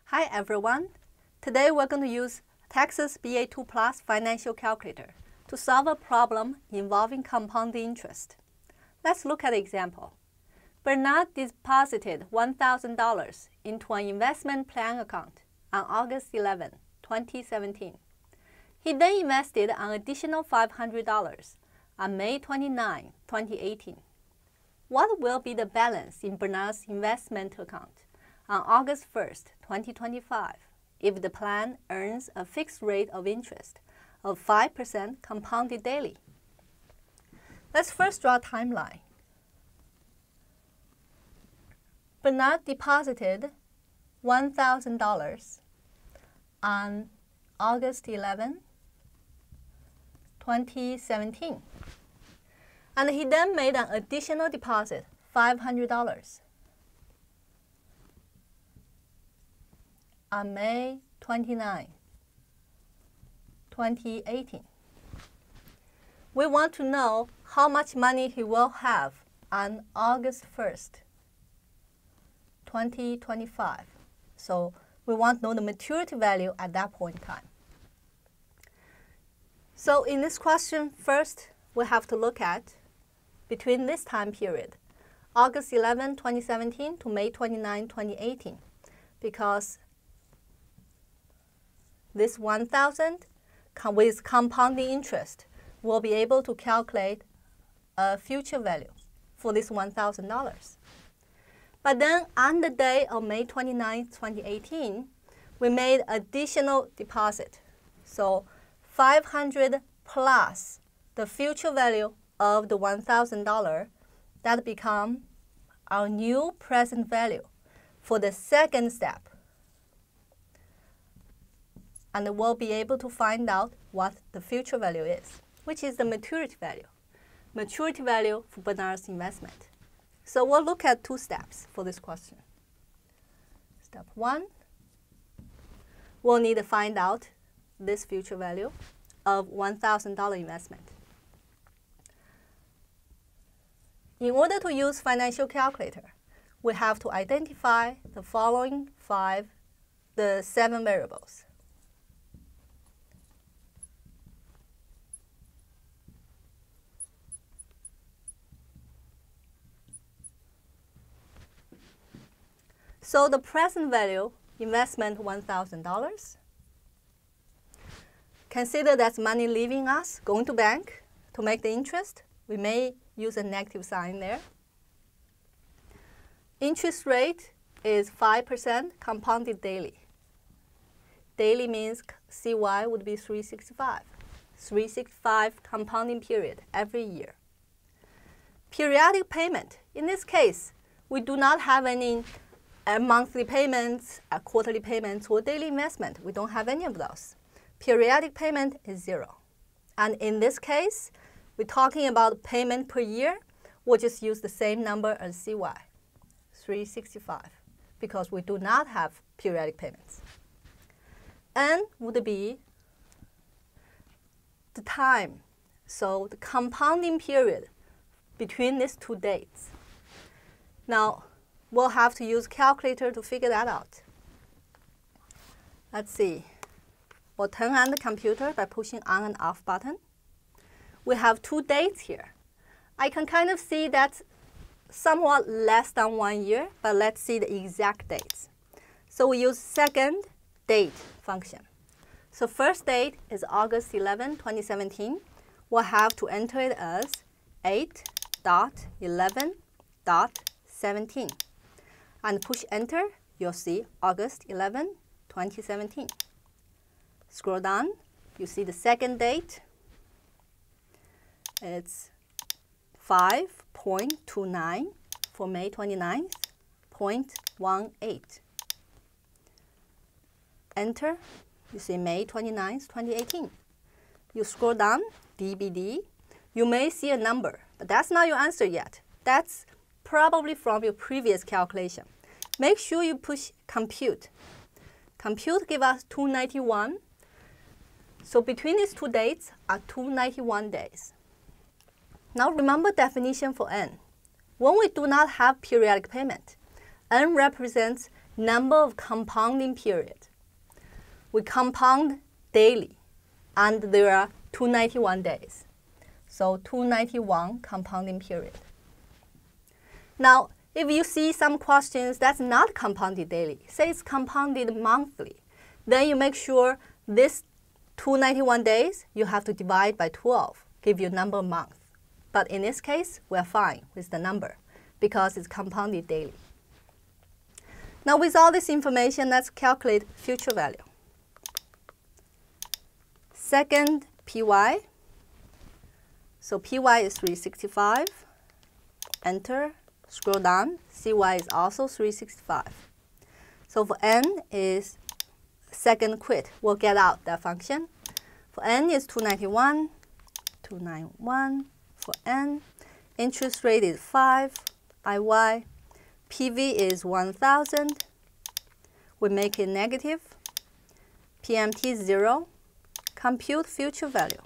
Hi everyone. Today we're going to use Texas BA2 Plus Financial Calculator to solve a problem involving compounding interest. Let's look at an example. Bernard deposited $1,000 into an investment plan account on August 11, 2017. He then invested an additional $500 on May 29, 2018. What will be the balance in Bernard's investment account on August 1st, 2025, if the plan earns a fixed rate of interest of 5% compounded daily? Let's first draw a timeline. Bernard deposited $1,000 on August 11, 2017. And he then made an additional deposit, $500, on May 29, 2018. We want to know how much money he will have on August 1st, 2025. So we want to know the maturity value at that point in time. So in this question, first we have to look at between this time period, August 11, 2017 to May 29, 2018, because this 1,000 with compounding interest will be able to calculate a future value for this $1,000. But then on the day of May 29, 2018, we made additional deposit. So 500 plus the future value of the $1,000, that become our new present value for the second step. And we'll be able to find out what the future value is, which is the maturity value for Bernard's investment. So we'll look at two steps for this question. Step one, we'll need to find out this future value of $1,000 investment. In order to use financial calculator, we have to identify the following seven variables. So the present value, investment $1,000. Consider that's money leaving us, going to bank to make the interest. We may use a negative sign there. Interest rate is 5% compounded daily. Daily means CY would be 365. 365 compounding period every year. Periodic payment. In this case, we do not have any monthly payments, quarterly payments, or daily investment. We don't have any of those. Periodic payment is 0. And in this case, we're talking about payment per year. We'll just use the same number as CY, 365, because we do not have periodic payments. N would be the time, so the compounding period between these two dates. Now, we'll have to use calculator to figure that out. Let's see. We'll turn on the computer by pushing on and off button. We have two dates here. I can kind of see that's somewhat less than 1 year, but let's see the exact dates. So we use second date function. So first date is August 11, 2017. We'll have to enter it as 8.11.17. And push enter, you'll see August 11, 2017. Scroll down, you see the second date. It's 5.29 for May 29th, 0.18. Enter, you see May 29th, 2018. You scroll down, DBD, you may see a number, but that's not your answer yet. That's probably from your previous calculation. Make sure you push compute. Compute give us 291. So between these two dates are 291 days. Now remember definition for N. When we do not have periodic payment, N represents number of compounding period. We compound daily, and there are 291 days. So 291 compounding period. Now, if you see some questions that's not compounded daily, say it's compounded monthly, then you make sure this 291 days, you have to divide by 12, give you a number of months. But in this case, we're fine with the number because it's compounded daily. Now with all this information, let's calculate future value. Second, PY. So PY is 365. Enter. Scroll down. CY is also 365. So for N is second quit. We'll get out that function. For N is 291. 291 for N. Interest rate is 5. IY. PV is 1000. We make it negative. PMT is 0. Compute future value.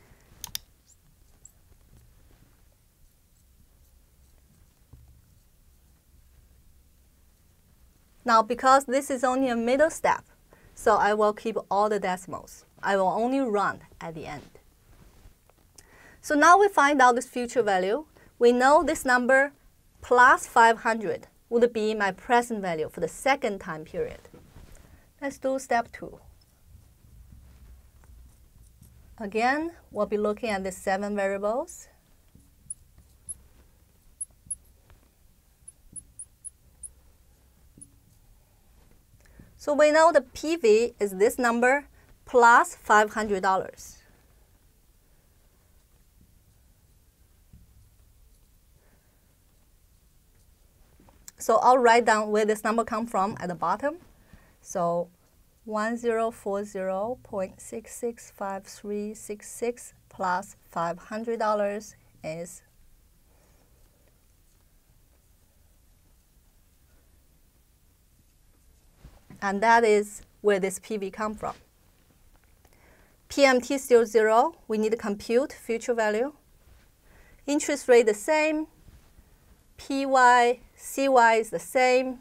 Now, because this is only a middle step, so I will keep all the decimals. I will only run at the end. So now we find out this future value. We know this number plus 500 would be my present value for the second time period. Let's do step 2. Again, we'll be looking at the 7 variables. So we know the PV is this number plus $500. So I'll write down where this number comes from at the bottom. So 1040.665366 plus $500 is and that is where this PV comes from. PMT still 0. We need to compute future value. Interest rate the same. PY, CY is the same.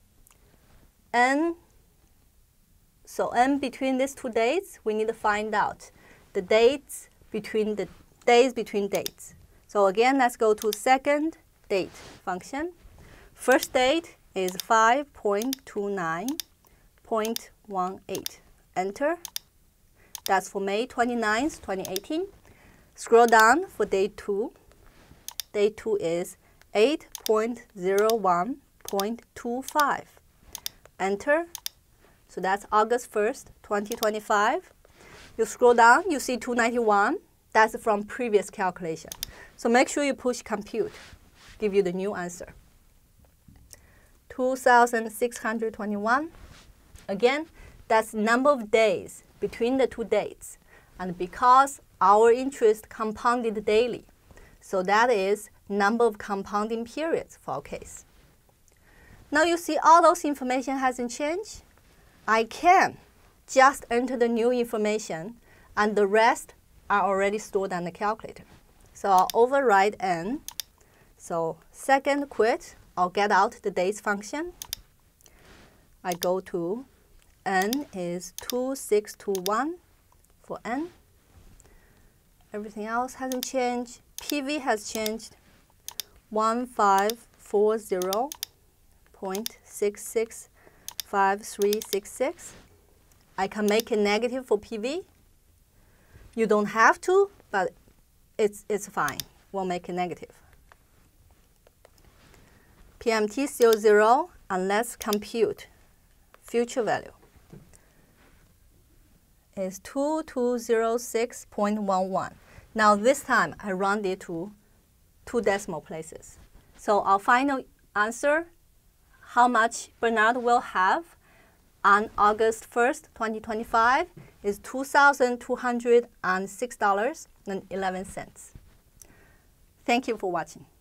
N, so N between these two dates, we need to find out the dates between dates. So again, let's go to second date function. First date is 5.29.18. Enter. That's for May 29th, 2018. Scroll down for day 2. Day 2 is 8.01.25. Enter. So that's August 1st, 2025. You scroll down, you see 291. That's from previous calculation. So make sure you push compute, give you the new answer. 2,621. Again, that's number of days between the two dates. And because our interest compounded daily, so that is number of compounding periods for our case. Now you see all those information hasn't changed. I can just enter the new information and the rest are already stored on the calculator. So I'll override N. So second quit, I'll get out the dates function. I go to N is 2621 for N. Everything else hasn't changed. PV has changed 1540.665366. I can make it negative for PV. You don't have to, but it's fine. We'll make it negative. PMT still 0, and let's compute future value. Is 2206.11. Now this time I round it to 2 decimal places. So our final answer, how much Bernard will have on August 1st, 2025 is $2,206.11. Thank you for watching.